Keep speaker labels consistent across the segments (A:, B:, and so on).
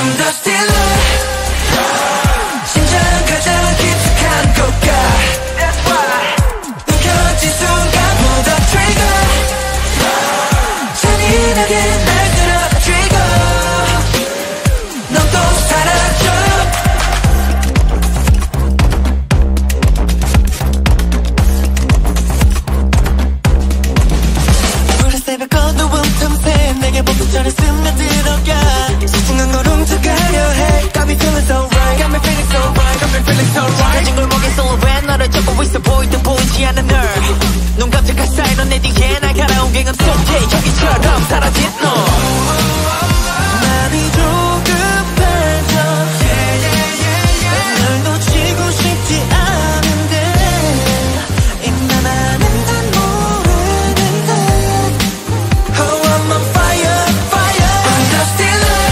A: I'm the stealer. 심장 가장 깊숙한 곳가. That's why. 뭉켜진 순간 pull the trigger. 잔인하게 날 끌어들이고 넌 또 사라져. 우리 새벽 어두운 틈새 내게 보통처럼 스며들어가 소중한 걸 훔쳐가려 해. Got me feeling so right, got me feeling so right, got me feeling so right. 사라진 골목의 silhouette 너를 잡고 있어 보이든 보이지 않는 널. 눈 깜짝할 사이로 내 뒤에 날카로운 갱은 속에 저기처럼 사라진 너. 맘이 조급해져 널 놓치고 싶지 않은데 입만 난 모르는데. Oh I'm on fire, fire. I'm the stealer.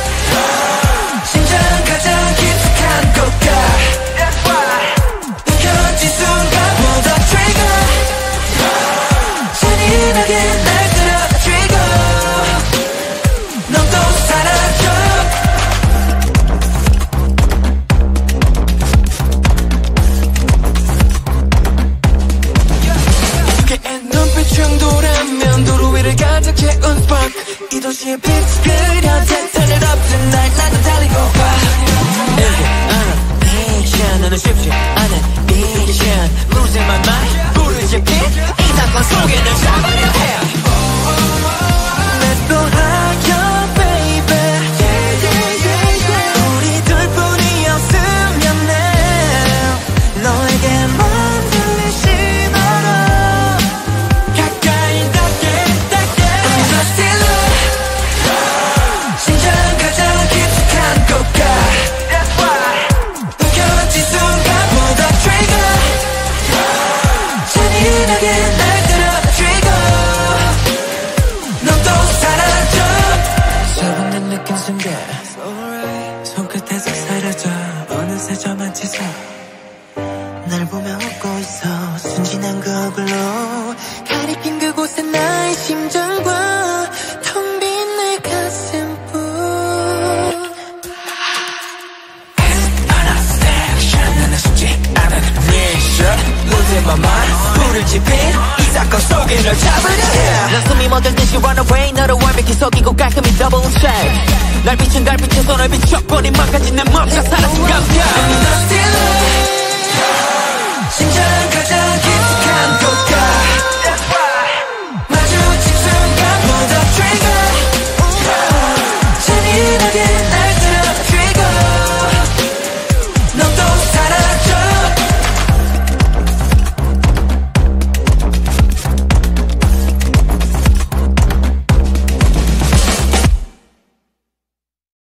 A: 심장 가장 깊숙한 곳가. That's why. 뭉켜진 순간 pull the trigger. 잔인하게 날 끌어들이고 넌 또 사라져. 두개의 눈빛 충돌하면 도로 위를 가득 채운 spark. 이 도시의 빛이 그려 turn it up tonight. 나도 달리고 가. 이게 알아 너는 쉽지 않은 미션. Losing my mind 불을 지핀 이 사건 속에 널 잡으려 해. Let's go higher baby. 우리 둘뿐이었으면 해. 너에게만 들릴 신호로 가까이 닿게. I'm the stealer. 심장 가장 깊숙한 곳가. That's why. 뭉켜진 순간 pull the trigger. 잔인하게 날 끌어들이고 넌 또 사라져. 저분은 느낀 순간 손끝에서 사라져. 어느새 저만 치서 날 보며 웃고 있어. 순진한 그 얼굴로 가리킨 그곳에 나의 심장과 텅 빈 내 가슴뿐. 나는 쉽지 않은 미션. Losing my mind 불을 지핀 이 사건 속에 널 잡으려 해. 난 숨이 멎을 듯이 run away. 너를 완벽히 속이고 깔끔히 double check. 날 비춘 달빛에 손을 비춰버린 망가진 내 맘과 사라진 감각. I'm the stealer. 심장